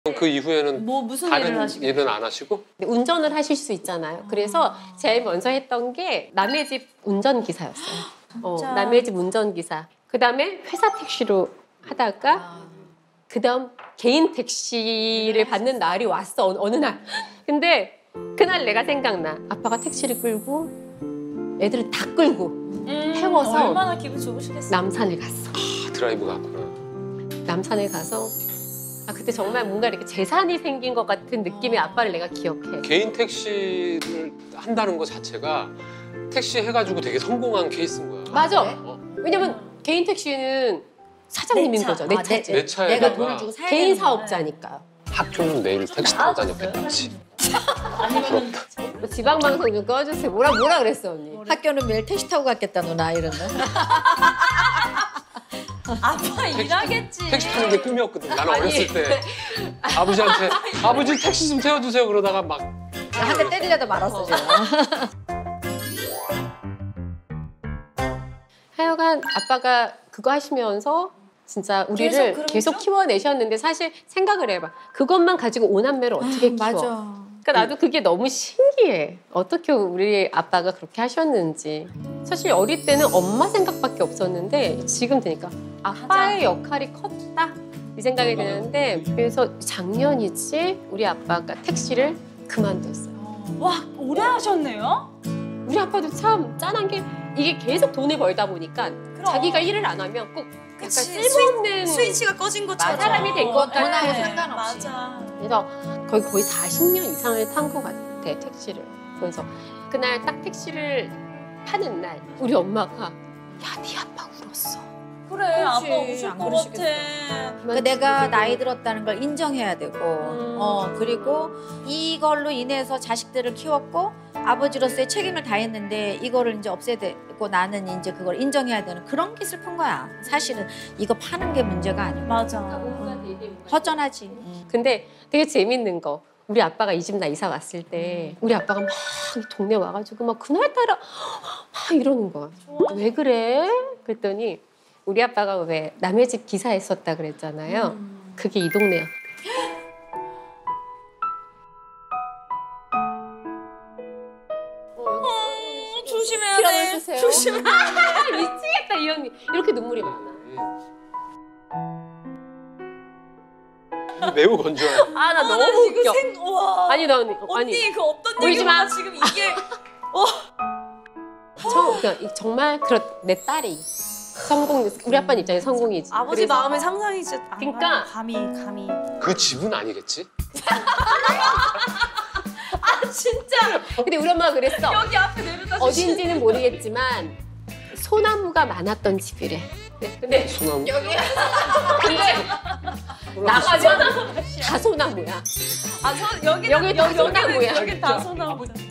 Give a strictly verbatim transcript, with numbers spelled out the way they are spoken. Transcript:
그 이후에는 뭐 무슨 다른 일을 하시고 일은 안 하시고? 운전을 하실 수 있잖아요. 그래서 제일 먼저 했던 게 남의 집 운전기사였어요. 어, 남의 집 운전기사. 그 다음에 회사 택시로 하다가 그 다음 개인 택시를 받는 날이 왔어. 어느, 어느 날. 근데 그날 내가 생각나. 아빠가 택시를 끌고 애들을 다 끌고 음, 태워서 얼마나 기분 좋으시겠어요. 남산을 갔어. 아, 드라이브 갔구나. 남산에 가서 아 그때 정말 뭔가 이렇게 재산이 생긴 것 같은 느낌의 아빠를 내가 기억해. 개인 택시를 한다는 것 자체가 택시 해가지고 되게 성공한 케이스인 거야. 맞아. 어. 왜냐면 개인 택시는 사장님인 내 차. 거죠. 내 아, 차지. 내 차에다가 내가 돈을 주고 사야 개인 되는 거야. 사업자니까요. 학교는 매일 택시 타고 다녔겠지. 아니면 뭐 지방방송 좀 꺼주세요. 뭐라 뭐라 그랬어 언니. 학교는 매일 택시 타고 갔겠다 누나 이런다. 아빠 일하겠지. 택시 타는 게 꿈이었거든. 나는 아니. 어렸을 때 아버지한테 아버지 택시 좀 태워주세요 그러다가 막 한 대 때리려다 말았어 지금. 하여간 아빠가 그거 하시면서 진짜 우리를 계속 그러면서? 계속 키워내셨는데 사실 생각을 해봐. 그것만 가지고 오남매를 어떻게 키워. 맞아. 그러니까 나도 그게 너무 신기해. 어떻게 우리 아빠가 그렇게 하셨는지. 사실 어릴 때는 엄마 생각밖에 없었는데 지금 되니까 아빠의 역할이 컸다 이 생각이 드는데 그래서 작년이지 우리 아빠가 택시를 그만뒀어요. 와 오래 하셨네요. 우리 아빠도 참 짠한 게 이게 계속 돈을 벌다 보니까 자기가 일을 안 하면 꼭 약간 그치, 쓸모없는 스위치가 꺼진 것처럼 사람이 된 것 같아. 돈하고 상관없이. 맞아. 그래서 거의 거의 사십 년 이상을 탄 것 같아 택시를. 그래서 그날 딱 택시를 타는 날 우리 엄마가 야 네 아빠 울었어. 그래 그렇지, 아빠 우실 안 것 그러시겠어. 같아. 그 내가 나이 들었다는 걸 인정해야 되고, 음. 어 그리고 이걸로 인해서 자식들을 키웠고 아버지로서의 책임을 다했는데 이거를 이제 없애야 되고 나는 이제 그걸 인정해야 되는 그런 게 슬픈 거야. 사실은 이거 파는 게 문제가 아니고 맞아. 허전하지. 음. 근데 되게 재밌는 거. 우리 아빠가 이 집 나 이사 왔을 때 우리 아빠가 막 이 동네 와가지고 막 그날따라 막 이러는 거야. 왜 그래? 그랬더니 우리 아빠가 왜 남의 집 기사했었다 그랬잖아요. 음. 그게 이 동네야. 어, 조심해야 피라도 돼. 주세요. 조심해. 미치겠다 이 언니. 이렇게 눈물이 많아. 매우 건조해. 아 나 어, 나 너무 지금 웃겨. 생... 와. 아니 나 언니. 언니 아니. 그 없던 울지 얘기보다 마. 지금 이게 저, 그러니까 정말 그렇 내 딸이 성공. 우리 아빠는 입장에 성공이지. 아버지 그래서 마음의 상상이 진짜 안 그러니까- 가요. 감히 감히. 그 집은 아니겠지? 아 진짜 근데 우리 엄마가 그랬어. 여기 앞에 내려다 주시. 어딘지는 모르겠지만 소나무가 많았던 집이래. 네, 근데 소나무. 근데 나가면 다 소나무야. 아 소, 여기 여기 다 여기 소나무야. 여기 다 소나무.